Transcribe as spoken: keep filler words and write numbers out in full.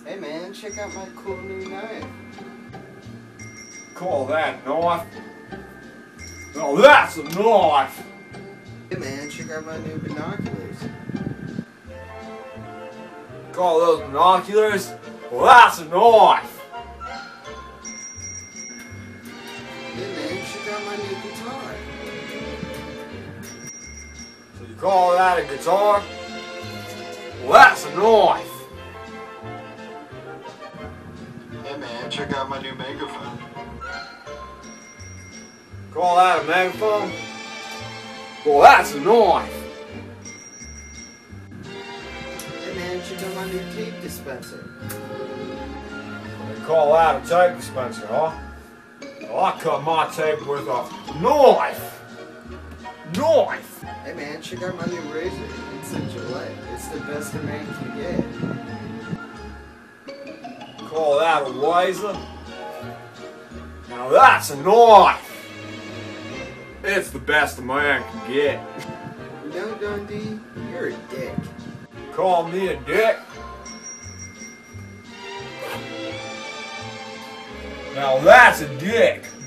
Hey man, check out my cool new knife. Call that a knife? No, that's a knife! Hey man, check out my new binoculars. Call those binoculars? Well, that's a knife! Hey man, check out my new guitar. So you call that a guitar? Well, that's a knife! Hey man, check out my new megaphone. Call that a megaphone? Well, that's a knife! Hey man, check out my new tape dispenser. You call that a tape dispenser, huh? Well, I cut my tape with a knife! Knife! Hey man, check out my new razor. It's a Gillette. It's the best a man can get. Call that a razor? Now that's a knife! It's the best a man can get. You know, Dundee, you're a dick. Call me a dick? Now that's a dick!